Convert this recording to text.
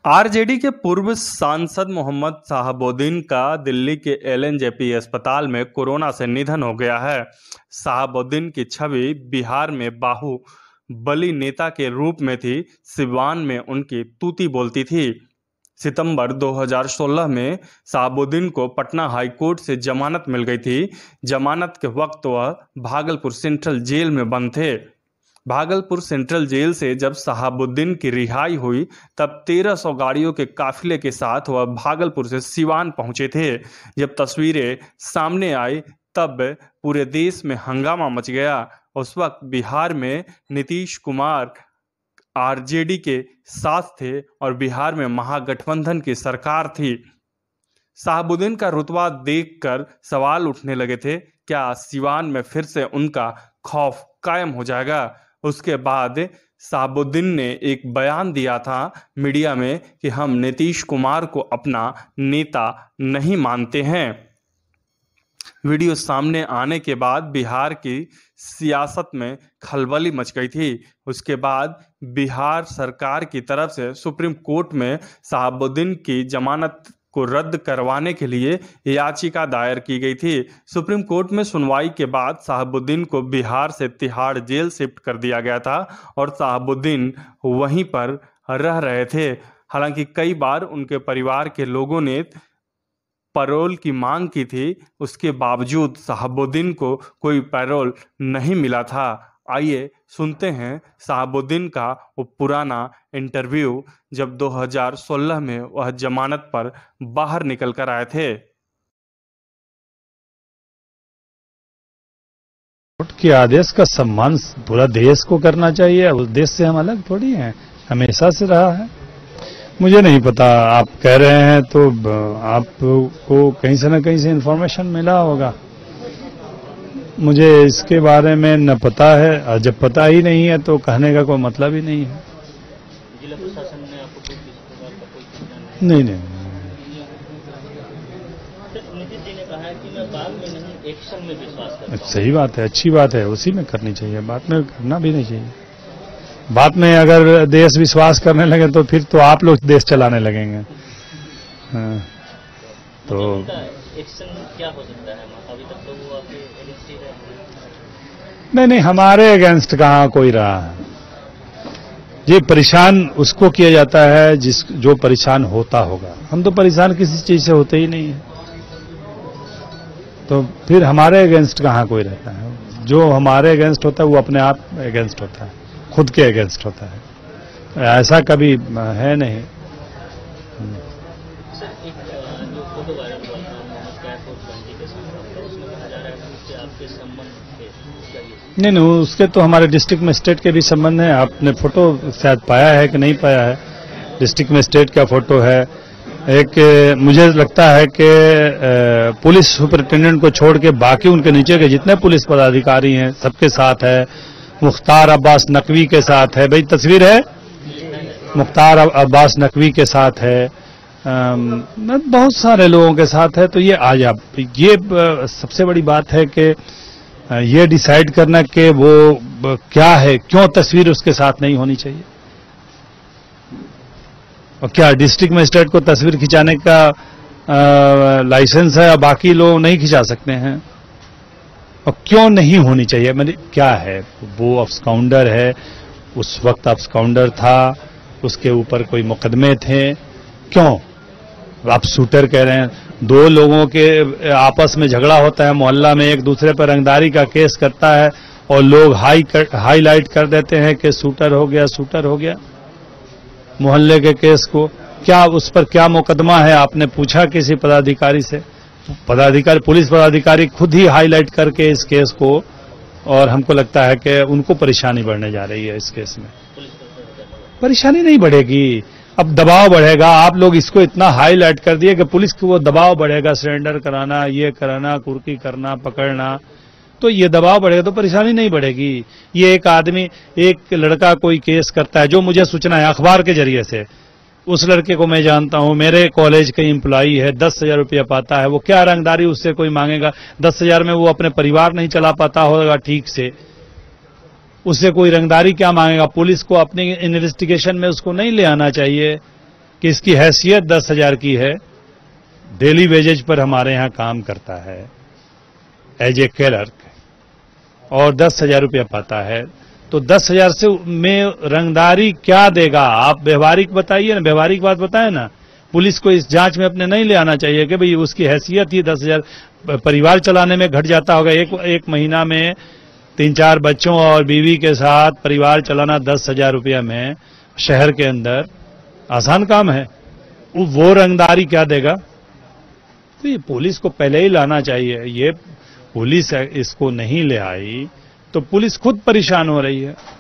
RJD के पूर्व सांसद मोहम्मद शहाबुद्दीन का दिल्ली के एलएनजेपी अस्पताल में कोरोना से निधन हो गया है। शहाबुद्दीन की छवि बिहार में बाहुबली नेता के रूप में थी। सिवान में उनकी तूती बोलती थी। सितंबर 2016 में शहाबुद्दीन को पटना हाईकोर्ट से जमानत मिल गई थी। जमानत के वक्त वह भागलपुर सेंट्रल जेल में बंद थे। भागलपुर सेंट्रल जेल से जब शहाबुद्दीन की रिहाई हुई तब 1300 गाड़ियों के काफिले के साथ वह भागलपुर से सिवान पहुंचे थे। जब तस्वीरें सामने आई तब पूरे देश में हंगामा मच गया। उस वक्त बिहार में नीतीश कुमार आरजेडी के साथ थे और बिहार में महागठबंधन की सरकार थी। शहाबुद्दीन का रुतबा देखकर सवाल उठने लगे थे, क्या सिवान में फिर से उनका खौफ कायम हो जाएगा? उसके बाद शहाबुद्दीन ने एक बयान दिया था मीडिया में कि हम नीतीश कुमार को अपना नेता नहीं मानते हैं। वीडियो सामने आने के बाद बिहार की सियासत में खलबली मच गई थी। उसके बाद बिहार सरकार की तरफ से सुप्रीम कोर्ट में शहाबुद्दीन की जमानत को रद्द करवाने के लिए याचिका दायर की गई थी। सुप्रीम कोर्ट में सुनवाई के बाद शहाबुद्दीन को बिहार से तिहाड़ जेल शिफ्ट कर दिया गया था और शहाबुद्दीन वहीं पर रह रहे थे। हालांकि कई बार उनके परिवार के लोगों ने पैरोल की मांग की थी, उसके बावजूद शहाबुद्दीन को कोई पैरोल नहीं मिला था। आइए सुनते हैं शहाबुद्दीन का वो पुराना इंटरव्यू जब 2016 में वह जमानत पर बाहर निकल कर आए थे। कोर्ट के आदेश का सम्मान पूरा देश को करना चाहिए। उस देश से हम अलग थोड़ी हैं, हमेशा से रहा है। मुझे नहीं पता, आप कह रहे हैं तो आपको कहीं से न कहीं से इन्फॉर्मेशन मिला होगा। मुझे इसके बारे में न पता है, और जब पता ही नहीं है तो कहने का कोई मतलब ही नहीं है। जिला प्रशासन ने आपको कोई किसी प्रकार का कोई सूचना नहीं। नीतीश जी ने कहा है कि मैं बाद में नहीं एक्शन में विश्वास करता हूं। सही बात है, अच्छी बात है, उसी में करनी चाहिए, बाद में करना भी नहीं चाहिए। बाद में अगर देश विश्वास करने लगे तो फिर तो आप लोग देश चलाने लगेंगे। तो एक्शन क्या हो सकता है? अभी तक तो वो आपके एजेंसी है। नहीं, हमारे अगेंस्ट कहाँ कोई रहा है। ये परेशान उसको किया जाता है जो परेशान होता होगा। हम तो परेशान किसी चीज से होते ही नहीं है, तो फिर हमारे अगेंस्ट कहाँ कोई रहता है। जो हमारे अगेंस्ट होता है वो अपने आप अगेंस्ट होता है, खुद के अगेंस्ट होता है। ऐसा कभी है नहीं। सर, एक जो फोटो वायरल हुआ था मोहम्मद कैफ और गांधी के साथ, उसमें कहा जा रहा है कि उससे आपके संबंध थे। नहीं, उसके तो हमारे डिस्ट्रिक्ट मजिस्ट्रेट के भी संबंध है। आपने फोटो शायद पाया है कि नहीं पाया है। डिस्ट्रिक्ट मजिस्ट्रेट का फोटो है। एक मुझे लगता है कि पुलिस सुपरिटेंडेंट को छोड़ के बाकी उनके नीचे के जितने पुलिस पदाधिकारी हैं सबके साथ है। मुख्तार अब्बास नकवी के साथ है। भाई तस्वीर है, मुख्तार अब्बास नकवी के साथ है, बहुत सारे लोगों के साथ है। तो ये ये सबसे बड़ी बात है कि ये डिसाइड करना कि वो क्या है, क्यों तस्वीर उसके साथ नहीं होनी चाहिए। और क्या डिस्ट्रिक्ट मजिस्ट्रेट को तस्वीर खिंचाने का लाइसेंस है और बाकी लोग नहीं खिंचा सकते हैं? और क्यों नहीं होनी चाहिए? मतलब क्या है, वो अब्सकाउंडर है, उस वक्त अब्सकाउंडर था, उसके ऊपर कोई मुकदमे थे, क्यों आप शूटर कह रहे हैं? दो लोगों के आपस में झगड़ा होता है मोहल्ला में, एक दूसरे पर रंगदारी का केस करता है और लोग हाईलाइट कर देते हैं कि शूटर हो गया मोहल्ले के केस को। क्या उस पर क्या मुकदमा है? आपने पूछा किसी पदाधिकारी से? पुलिस पदाधिकारी खुद ही हाईलाइट करके इस केस को, और हमको लगता है कि उनको परेशानी बढ़ने जा रही है इस केस में। परेशानी नहीं बढ़ेगी, अब दबाव बढ़ेगा। आप लोग इसको इतना हाईलाइट कर दिए कि पुलिस को वो दबाव बढ़ेगा, सरेंडर कराना, ये कराना, कुर्की करना, पकड़ना, तो ये दबाव बढ़ेगा तो परेशानी नहीं बढ़ेगी। ये एक लड़का कोई केस करता है, जो मुझे सूचना है अखबार के जरिए से, उस लड़के को मैं जानता हूं, मेरे कॉलेज का एम्प्लॉई है, 10,000 रुपया पाता है। वो क्या रंगदारी उससे कोई मांगेगा? 10,000 में वो अपने परिवार नहीं चला पाता होगा ठीक से, उससे कोई रंगदारी क्या मांगेगा? पुलिस को अपनी इन्वेस्टिगेशन में उसको नहीं ले आना चाहिए। कि इसकी हैसियत 10,000 की है, डेली वेजेज पर हमारे यहाँ काम करता है एज ए क्लर्क और 10,000 रुपया पाता है, तो 10,000 से में रंगदारी क्या देगा? आप व्यवहारिक बताइए ना, व्यवहारिक बात बताए ना। पुलिस को इस जांच में अपने नहीं ले आना चाहिए कि भाई उसकी हैसियत ही 10,000 परिवार चलाने में घट जाता होगा। एक महीना में 3-4 बच्चों और बीवी के साथ परिवार चलाना 10,000 रुपया में शहर के अंदर आसान काम है। वो रंगदारी क्या देगा? तो ये पुलिस को पहले ही लाना चाहिए। ये पुलिस इसको नहीं ले आई तो पुलिस खुद परेशान हो रही है।